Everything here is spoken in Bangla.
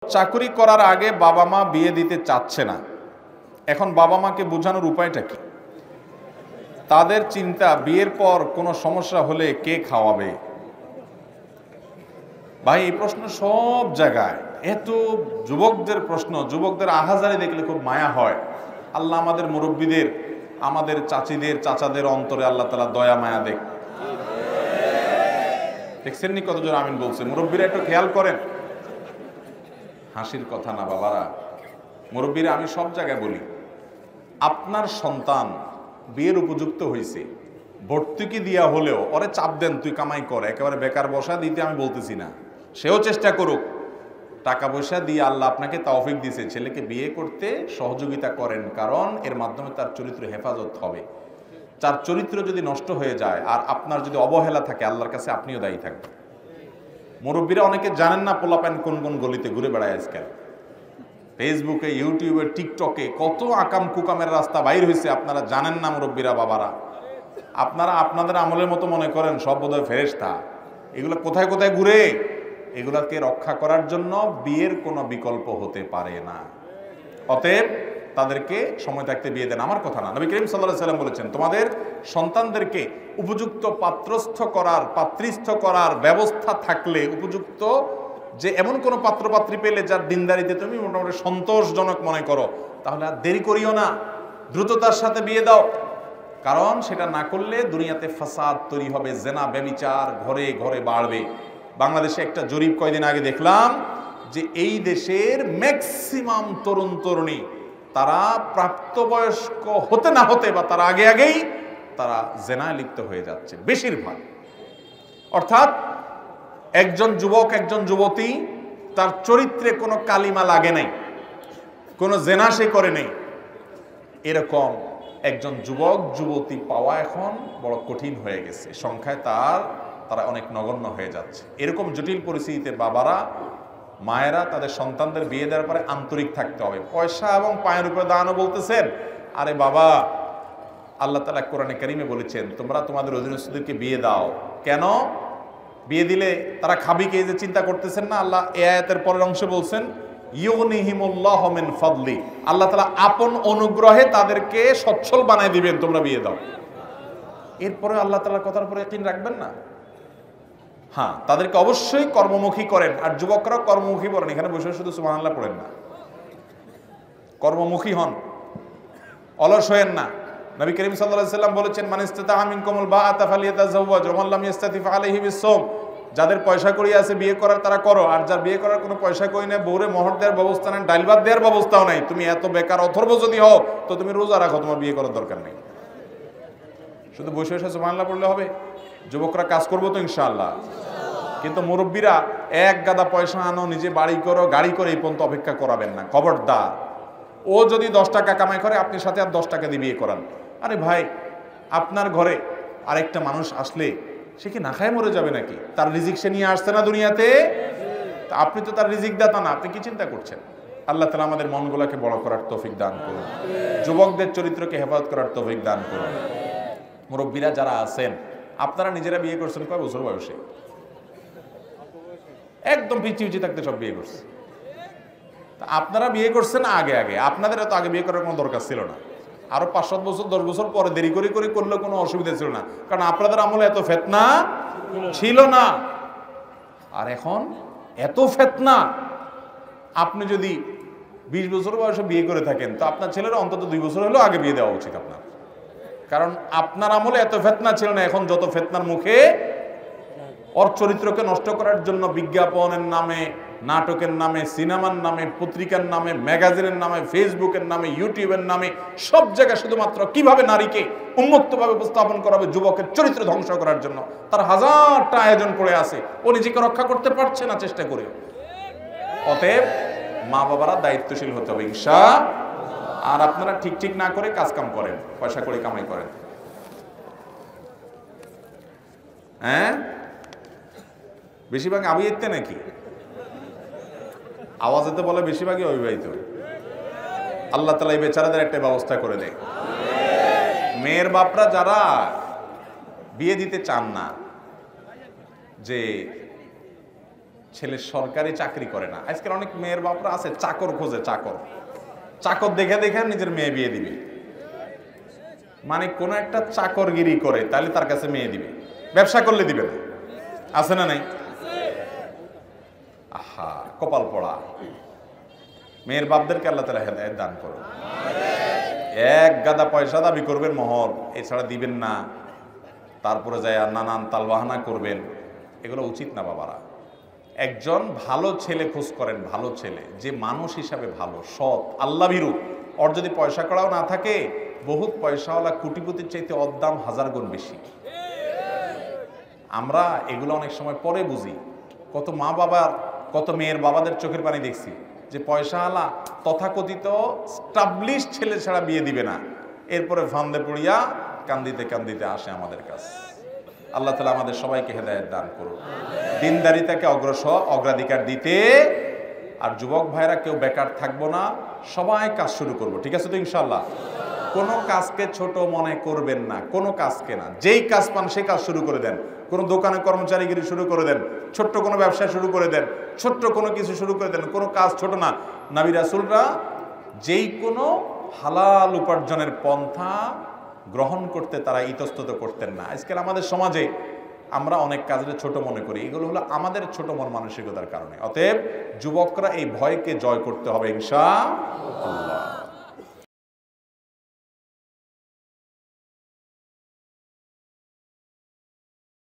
চাকরি করার আগে বাবা মা বিয়ে দিতে চাচ্ছে না, এখন বাবা মাকে বোঝানোর উপায়টা কি? তাদের চিন্তা বিয়ের পর কোনো সমস্যা হলে কে খাওয়াবে। ভাই এই প্রশ্ন সব জায়গায়, এত যুবকদের প্রশ্ন, যুবকদের আহাজারি দেখলে খুব মায়া হয়। আল্লাহ আমাদের মুরব্বীদের, আমাদের চাচিদের, চাচাদের অন্তরে আল্লাহ তাআলা দয়া মায়া দেখ। দেখছেন নি কতজন আমিন বলছে? মুরব্বীরা একটু খেয়াল করেন। হাসির কথা না বাবারা, মুরব্বীরা আমি সব জায়গায় বলি, আপনার সন্তান বিয়ের উপযুক্ত হয়েছে, ভর্তুকি দিয়া হলেও ওরে চাপ দেন, তুই কামাই কর, একেবারে বেকার বসা দিতে আমি বলতেছি না, সেও চেষ্টা করুক, টাকা পয়সা দিয়ে আল্লাহ আপনাকে তৌফিক দিয়েছে, ছেলেকে বিয়ে করতে সহযোগিতা করেন, কারণ এর মাধ্যমে তার চরিত্র হেফাজত হবে। তার চরিত্র যদি নষ্ট হয়ে যায় আর আপনার যদি অবহেলা থাকে, আল্লাহর কাছে আপনিও দায়ী থাকবেন। মুরব্বীরা অনেকে জানেন না পোলাপান কোন কোন গলিতে ঘুরে বেড়ায় আজকাল। ফেসবুকে, ইউটিউবে, টিকটকে কত আকাম কুকামের রাস্তা বাইর হয়েছে, আপনারা জানেন না মুরব্বীরা বাবারা। আপনারা আপনাদের আমলের মতো মনে করেন সব বোধহয় ফেরেশতা। এগুলো কোথায় কোথায় ঘুরে, এগুলাকে রক্ষা করার জন্য বিয়ের কোনো বিকল্প হতে পারে না। অতএব তাদেরকে সময় থাকতে বিয়ে দেন, আমার কথা না। নবী করিম সাল্লাল্লাহু আলাইহি সাল্লাম বলেছেন, তোমাদের সন্তানদেরকে উপযুক্ত পাত্রস্থ করার ব্যবস্থা থাকলে, উপযুক্ত যে এমন কোনো পাত্রপাত্রী পেলে যার দিনদারিতে তুমি মোটামুটি সন্তোষজনক মনে করো, তাহলে আর দেরি করিও না, দ্রুততার সাথে বিয়ে দাও। কারণ সেটা না করলে দুনিয়াতে ফাসাদ তৈরি হবে, জেনা ব্যভিচার ঘরে ঘরে বাড়বে। বাংলাদেশে একটা জরিপ কয়দিন আগে দেখলাম যে এই দেশের ম্যাক্সিমাম তরুণ তরুণী তারা প্রাপ্তবয়স্ক হতে না হতে বা তার আগেই তারা জেনায় লিপ্ত হয়ে যাচ্ছে বেশিরভাগ। অর্থাৎ একজন যুবক, একজন যুবতী, তার চরিত্রে কোনো কালিমা লাগে নাই, কোনো জেনা সে করে নেই, এরকম একজন যুবক যুবতী পাওয়া এখন বড় কঠিন হয়ে গেছে। সংখ্যায় তারা অনেক নগণ্য হয়ে যাচ্ছে। এরকম জটিল পরিস্থিতিতে বাবারা, মায়েরা তাদের সন্তানদের বিয়ে দেওয়ার পরে আন্তরিক থাকতে হবে। পয়সা এবং পায়ের উপরে দাঁড়ানো বলতেছেন, আরে বাবা, আল্লাহ তাআলা কোরআনে কারীমে বলেছেন তোমরা তোমাদের অধীনস্থদেরকে বিয়ে দাও। কেন বিয়ে দিলে তারা খাবি কে, যে চিন্তা করতেছেন না? আল্লাহ এই আয়াতের পরের অংশে বলছেন ইউগনিহিমুল্লাহু মিন ফাদলি, আল্লাহ তাআলা আপন অনুগ্রহে তাদেরকে সচ্ছল বানায় দিবেন, তোমরা বিয়ে দাও। এরপরে আল্লাহ তাআলার কথার উপরে ইয়াকিন রাখবেন না? হ্যাঁ, তাদেরকে অবশ্যই কর্মমুখী করেন। আর যুবকরা কর্মমুখী বলেন, এখানে বসে শুধু সুবহানাল্লাহ পড়েন না, কর্মমুখী হন, অলস হয়েন না। নবী করিম সাল্লাল্লাহু আলাইহি সাল্লাম বলেছেন মান ইসতাতা মিনকুমুল বাআতা ফালিয়াতাযাওয়াজ ওয়া মান লাম ইসতাতি ফাআলাইহি বিসসাওম, যাদের পয়সা কড়ি আছে বিয়ে করার তারা করো, আর যার বিয়ে করার কোনো পয়সা কই নেই, বউরে মোহর দেওয়ার ব্যবস্থা নেই, ডাইল ভাত দেওয়ার ব্যবস্থাও নাই, তুমি এত বেকার অথর্ব যদি হও তো তুমি রোজা রাখো, তোমার বিয়ে করার দরকার নেই। শুধু বসে বসে সুবহানাল্লাহ পড়লে হবে? যুবকরা কাজ করবো তো ইনশাআল্লাহ। কিন্তু মুরব্বীরা এক গাদা পয়সা আনো, নিজে বাড়ি করো, গাড়ি করে এই পর্যন্ত অপেক্ষা করাবেন না, খবরদার। ও যদি 10 টাকা কামাই করে, আপনি সাথে আর 10 টাকা দিয়ে বিয়ে করান। আরে ভাই, আপনার ঘরে আরেকটা মানুষ আসলে সে কি না খায় মরে যাবে নাকি? তার রিজিক সে নিয়ে আসছে না দুনিয়াতে, আপনি তো তার রিজিক দাতা না, আপনি কি চিন্তা করছেন? আল্লাহ তাআলা আমাদের মনগুলোকে বড় করার তৌফিক দান করুন, যুবকদের চরিত্রকে হেফাজত করার তৌফিক দান করুন। মুরব্বীরা যারা আছেন, আপনারা নিজেরা বিয়ে করছেন কয় বছর বয়সে? একদম পিছিয়ে থাকতে সব বিয়ে করছে। আপনারা বিয়ে করছেন আগে, আপনাদের এত আগে বিয়ে করার কোনো দরকার ছিল না। আরো 5-7 বছর 10 বছর পরে দেরি করে করলে কোনো অসুবিধা ছিল না, কারণ আপনাদের আমলে এত ফিতনা ছিল না। আর এখন এত ফিতনা। আপনি যদি 20 বছর বয়সে বিয়ে করে থাকেন, তো আপনার ছেলেরা অন্তত 2 বছর হলেও আগে বিয়ে দেওয়া উচিত আপনার, কারণ আপনার আমলে এত ফিতনা ছিল না। এখন যত ফিতনার মুখে, ওর চরিত্রকে নষ্ট করার জন্য বিজ্ঞাপনের নামে, নাটকের নামে, সিনেমার নামে, পত্রিকার নামে, ম্যাগাজিনের নামে, ফেসবুকের নামে, ইউটিউবের নামে, সব জায়গায় শুধুমাত্র কিভাবে নারীকে উন্মুক্তভাবে উপস্থাপন করা হবে যুবকের চরিত্র ধ্বংস করার জন্য। তার হাজারটা আয়োজন পড়ে আছে, ও নিজেকে রক্ষা করতে পারছে না চেষ্টা করে। অতএব মা বাবারা দায়িত্বশীল হতে হবে ইনশাআল্লাহ। আর আপনারা ঠিক না করে কাজ কাম করেন, পয়সা করে কামাই করেন। হ্যাঁ, বেশিরভাগ আবিয়াতে নাকি আওয়াজেতে বলে বেশিরভাগই অবিবাহিত। আল্লাহ তাআলা এই বেচারাদের একটা ব্যবস্থা করে দেয়। মেয়ের বাপরা যারা বিয়ে দিতে চান না, যে ছেলে সরকারি চাকরি করে না। আজকাল অনেক মেয়ের বাপরা আছে চাকর খোঁজে, চাকর চাকর দেখে দেখে নিজের মেয়ে বিয়ে দিবে। মানে কোন একটা চাকরগিরি করে তাহলে তার কাছে মেয়ে দিবে, ব্যবসা করলে দিবে না। আছে না নাই? আহা, কপাল পড়া। মেয়ের বাপদেরকে আল্লাহ তাআলা হেদায়েত দান করুন। এক গাদা পয়সা দাবি করবেন মহর, এছাড়া দিবেন না, তারপরে যায় আর নানান তালবাহানা করবেন, এগুলো উচিত না বাবারা। একজন ভালো ছেলে খোঁজ করেন, ভালো ছেলে যে মানুষ হিসাবে ভালো, সৎ, আল্লাহ ভীরু। ওর যদি পয়সা কড়াও না থাকে, বহুত পয়সাওয়ালা কোটিপতির চাইতে অদ্দাম হাজার গুণ বেশি। আমরা এগুলো অনেক সময় পরে বুঝি। কত মা বাবার, কত মেয়ের বাবাদের চোখের পানি দেখছি যে পয়সাওয়ালা তথাকথিত স্টাবলিশ ছেলে ছাড়া বিয়ে দিবে না, এরপরে ফান্দে পড়িয়া কান্দিতে কান্দিতে আসে আমাদের কাছে। আল্লাহ তাআলা আমাদের সবাইকে হেদায়েত দান করুন। দিনদারিতাকে অগ্রাধিকার দিতে, আর যুবক ভাইরা কেউ বেকার থাকবো না, সবাই কাজ শুরু করবো। ঠিক আছে তো ইনশাআল্লাহ? কোনো কাজকে ছোট মনে করবেন না, কোনো কাজকে না। যেই কাজ পান সেই কাজ শুরু করে দেন। কোনো দোকানে কর্মচারীগিরি শুরু করে দেন, ছোট্ট কোনো ব্যবসা শুরু করে দেন, ছোট্ট কোনো কিছু শুরু করে দেন। কোনো কাজ ছোট না। নবী রাসূলরা যেই কোনো হালাল উপার্জনের পন্থা গ্রহণ করতে তারা ইতস্তত করতেন না। আজকাল আমাদের সমাজে আমরা অনেক কাজে ছোট মনে করি, এগুলো হলো আমাদের ছোট মন মানসিকতার কারণে। অতএব যুবকরা এই ভয়কে জয় করতে হবে ইনশাআল্লাহ।